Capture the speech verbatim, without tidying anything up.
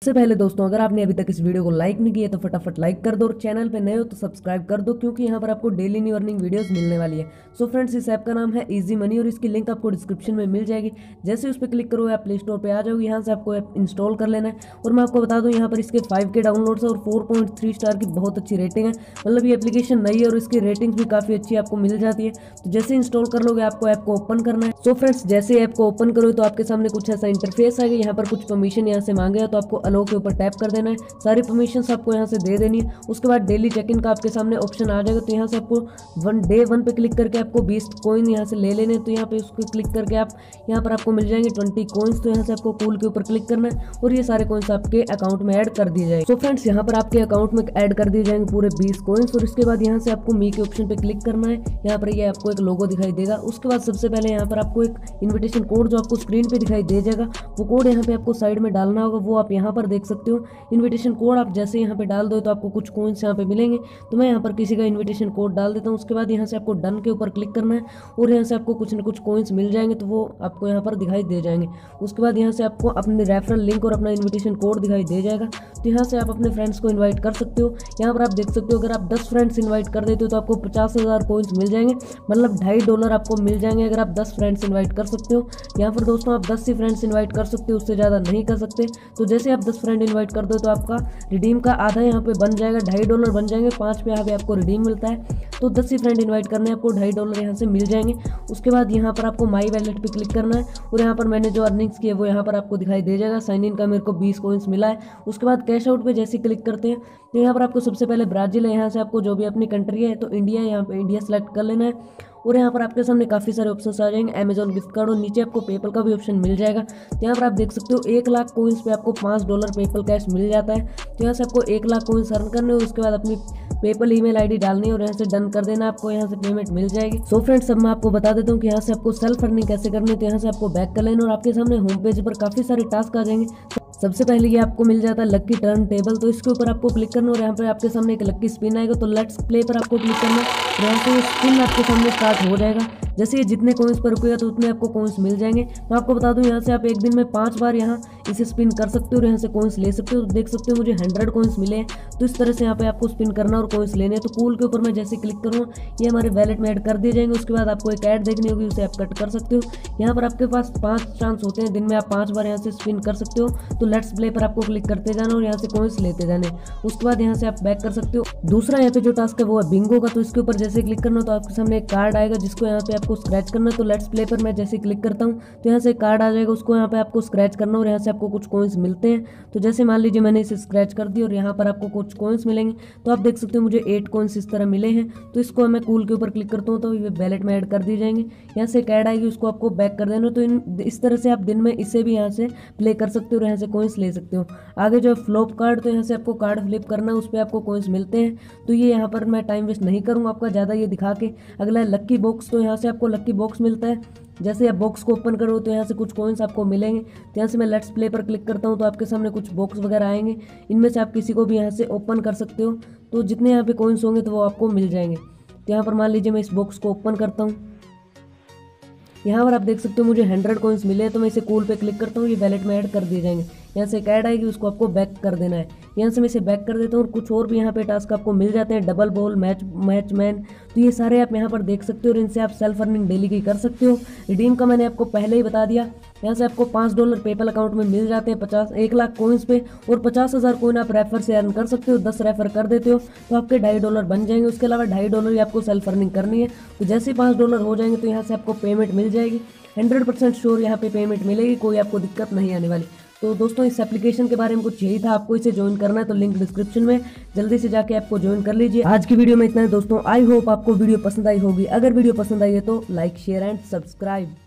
सबसे पहले दोस्तों, अगर आपने अभी तक इस वीडियो को लाइक नहीं किया तो फटाफट लाइक कर दो और चैनल पे नए हो तो सब्सक्राइब कर दो, क्योंकि यहाँ पर आपको डेली न्यू अर्निंग वीडियोस मिलने वाली है। सो फ्रेंड्स, इस ऐप का नाम है इजी मनी और इसकी लिंक आपको डिस्क्रिप्शन में मिल जाएगी। जैसे उस पर क्लिक करो आप प्ले स्टोर पर आ जाओगे, यहाँ से आपको ऐप इंस्टॉल कर लेना है। और मैं आपको बता दूँ, यहाँ पर इसके फाइव के डाउनलोड्स और फोर पॉइंट थ्री स्टार की बहुत अच्छी रेटिंग है। मतलब ये एप्लीकेशन नई है और इसकी रेटिंग भी काफ़ी अच्छी आपको मिल जाती है। तो जैसे इंस्टॉल कर लोगे आपको ऐप को ओपन करना है। सो फ्रेंड्स, जैसे ऐप को ओपन करो तो आपके सामने कुछ ऐसा इंटरफेस आएगा। यहाँ पर कुछ परमिशन यहाँ से मांगे तो आपको अलो के ऊपर टैप कर देना है। सारी परमिशंस आपको यहाँ से दे देनी है। उसके बाद डेली चेक इन का आपके सामने ऑप्शन आ जाएगा। तो यहाँ से आपको वन डे वन पे क्लिक करके आपको बीस कॉइन यहाँ से ले लेने। तो यहाँ पे उसको क्लिक करके आप यहाँ पर आपको मिल जाएंगे ट्वेंटी कॉइन्स। तो यहाँ से आपको कूल के ऊपर क्लिक करना है और ये सारे कॉइन्स आपके अकाउंट में ऐड कर दिए जाएंगे। तो फ्रेंड्स, यहाँ पर आपके अकाउंट में ऐड कर दिए जाएंगे पूरे बीस कॉइन्स। और इसके बाद यहाँ से आपको मी के ऑप्शन पे क्लिक करना है। यहाँ पर ये आपको एक लोगो दिखाई देगा। उसके बाद सबसे पहले यहाँ पर आपको एक इन्विटेशन कोड जो आपको स्क्रीन पे दिखाई दे जाएगा, वो कोड यहाँ पे आपको साइड में डालना होगा। वो आप यहाँ पर देख सकते हो। इन्विटेशन कोड आप जैसे यहाँ पे डाल दो तो आपको कुछ कॉइन्स यहाँ पे मिलेंगे। तो मैं यहाँ पर किसी का इन्विटेशन कोड डाल देता हूँ। उसके बाद यहाँ से आपको डन के ऊपर क्लिक करना है और यहाँ से आपको कुछ न कुछ कॉइन्स मिल जाएंगे। तो वो आपको यहाँ पर दिखाई दे जाएंगे। उसके बाद यहाँ से आपको अपने रेफरल लिंक और अपना इन्विटेशन कोड दिखाई दे जाएगा। तो यहाँ से आप अपने फ्रेंड्स को इन्वाइट कर सकते हो। यहाँ पर आप देख सकते हो, अगर आप दस फ्रेंड्स इन्वाइट कर देते हो तो आपको पचास हज़ार कॉइन्स मिल जाएंगे। मतलब ढाई डॉलर आपको मिल जाएंगे अगर आप दस फ्रेंड्स इन्वाइट कर सकते हो। यहाँ पर दोस्तों आप दस ही फ्रेंड्स इन्वाइट कर सकते हो, उससे ज़्यादा नहीं कर सकते। तो जैसे आप दस फ्रेंड इन्वाइट कर दो तो आपका रिडीम का आधा यहाँ पे बन जाएगा, ढाई डॉलर बन जाएंगे। पाँच पे यहाँ पे आपको रिडीम मिलता है। तो दस ही फ्रेंड इन्वाइट करने हैं, आपको ढाई डॉलर यहाँ से मिल जाएंगे। उसके बाद यहाँ पर आपको माई वैलेट पे क्लिक करना है और यहाँ पर मैंने जो अर्निंग्स की है वो यहाँ पर आपको दिखाई दे जाएगा। साइन इन का मेरे को बीस कॉइन्स मिला है। उसके बाद कैश आउट पे जैसे क्लिक करते हैं तो यहाँ पर आपको सबसे पहले ब्राज़ील है, यहाँ से आपको जो भी अपनी कंट्री है, तो इंडिया है, यहाँ पे इंडिया सेलेक्ट कर लेना है। और यहाँ पर आपके सामने काफ़ी सारे ऑप्शंस आ जाएंगे, अमेजॉन गिफ्ट कार्ड और नीचे आपको पेपल का भी ऑप्शन मिल जाएगा। तो यहाँ पर आप देख सकते हो एक लाख कॉइन्स पे आपको पाँच डॉलर पेपल कैश मिल जाता है। तो यहाँ से आपको एक लाख कॉइन्स अर्न करने और उसके बाद अपनी पेपल ईमेल आईडी डालनी है और यहाँ से डन कर देना, आपको यहाँ से पेमेंट मिल जाएगी। सो फ्रेंड्स, अब मैं आपको बता देता हूँ कि यहाँ से आपको सेल्फ अर्निंग कैसे करनी है। तो यहाँ से आपको बैक कर लेना और आपके सामने होम पेज पर काफ़ी सारे टास्क आ जाएंगे। सबसे पहले ये आपको मिल जाता है लक्की टर्न टेबल। तो इसके ऊपर आपको क्लिक करना और यहाँ पर आपके सामने एक लक्की स्पिन आएगा। तो लेट्स प्ले पर आपको क्लिक करना और यहाँ से स्पिन आपके सामने स्टार्ट हो जाएगा। जैसे ये जितने कॉइन्स पर रुकेगा तो उतने आपको कॉइन्स मिल जाएंगे। मैं आपको बता दूं, यहाँ से आप एक दिन में पांच बार यहाँ इसे स्पिन कर सकते हो और यहाँ से कॉइन्स ले सकते हो। तो देख सकते हो मुझे हंड्रेड कॉइन्स मिले हैं। तो इस तरह से यहाँ पे आपको स्पिन करना और कॉइन्स लेने हैं। तो कूल के ऊपर मैं जैसे क्लिक करूँगा ये हमारे वैलेट में ऐड कर दिए जाएंगे। उसके बाद आपको एक ऐड देखनी होगी, उसे आप कट कर सकते हो। यहाँ पर आपके पास पाँच चांस होते हैं, दिन में आप पाँच बार यहाँ से स्पिन कर सकते हो। तो लेट्स प्ले पर आपको क्लिक करते जाना और यहाँ से कॉइन्स लेते जाने। उसके बाद यहाँ से आप बैक कर सकते हो। दूसरा यहाँ पे जो टास्क है वो है बिंगो का। तो इसके ऊपर जैसे क्लिक करना तो आपके सामने एक कार्ड आएगा जिसको यहाँ पे आपको स्क्रैच करना। तो लेट्स प्ले पर मैं जैसे क्लिक करता हूँ तो यहाँ से कार्ड आ जाएगा, उसको यहाँ पे आपको स्क्रैच करना और यहाँ से आपको कुछ कॉइन्स मिलते हैं। तो जैसे मान लीजिए मैंने इसे स्क्रैच कर दी और यहाँ पर आपको कुछ कॉइन्स मिलेंगे। तो आप देख सकते हो मुझे एट कॉइन्स इस तरह मिले हैं। तो इसको मैं कूल के ऊपर क्लिक करता हूँ तो ये वैलेट में ऐड कर दिए जाएंगे। यहाँ से एक ऐड आएगी, उसको आपको बैक कर देना। तो इन इस तरह से आप दिन में इसे भी यहाँ से प्ले कर सकते हो और यहाँ से कॉइन्स ले सकते हो। आगे जो फ्लॉप कार्ड, तो यहाँ से आपको कार्ड फ्लिप करना है, उस पर आपको कॉइन्स मिलते हैं। तो ये यहाँ पर मैं टाइम वेस्ट नहीं करूँगा आपका ज़्यादा ये दिखा के। अगला लक्की बॉक्स। तो यहाँ से आपको लक्की बॉक्स मिलता है। जैसे आप बॉक्स को ओपन करो तो यहाँ से कुछ कॉइन्स आपको मिलेंगे। तो यहाँ से मैं लेट्स प्ले पर क्लिक करता हूँ तो आपके सामने कुछ बॉक्स वगैरह आएंगे। इनमें से आप किसी को भी यहाँ से ओपन कर सकते हो। तो जितने यहाँ पे कॉइन्स होंगे तो वो आपको मिल जाएंगे। तो यहाँ पर मान लीजिए मैं इस बॉक्स को ओपन करता हूँ। यहाँ पर आप देख सकते हो मुझे हंड्रेड कॉइन्स मिले हैं। तो मैं इसे कूल पे क्लिक करता हूँ, ये वैलेट में ऐड कर दिए जाएंगे। यहाँ से एक ऐड आएगी, उसको आपको बैक कर देना है। यहाँ से मैं इसे बैक कर देता हूँ और कुछ और भी यहाँ पे टास्क आपको मिल जाते हैं, double ball, match match man. तो ये सारे आप यहाँ पर देख सकते हो और इनसे आप सेल्फ अर्निंग डेली की कर सकते हो। रिडीम का मैंने आपको पहले ही बता दिया। यहाँ से आपको पाँच डॉलर पेपल अकाउंट में मिल जाते हैं पचास एक लाख कॉइन्स पे और पचास हज़ार कॉइन आप रेफर से अर्न कर सकते हो। दस रेफर कर देते हो तो आपके ढाई डॉलर बन जाएंगे। उसके अलावा ढाई डॉलर ही आपको सेल्फ अर्निंग करनी है। तो जैसे ही पाँच डॉलर हो जाएंगे तो यहाँ से आपको पेमेंट मिल जाएगी। हंड्रेड परसेंट श्योर यहाँ पे पेमेंट मिलेगी, कोई आपको दिक्कत नहीं आने वाली। तो दोस्तों, इस एप्लीकेशन के बारे में कुछ यही था। आपको इसे ज्वाइन करना है तो लिंक डिस्क्रिप्शन में, जल्दी से जाके आपको ज्वाइन कर लीजिए। आज की वीडियो में इतना है दोस्तों। आई होप आपको वीडियो पसंद आई होगी। अगर वीडियो पसंद आई है तो लाइक, शेयर एंड सब्सक्राइब।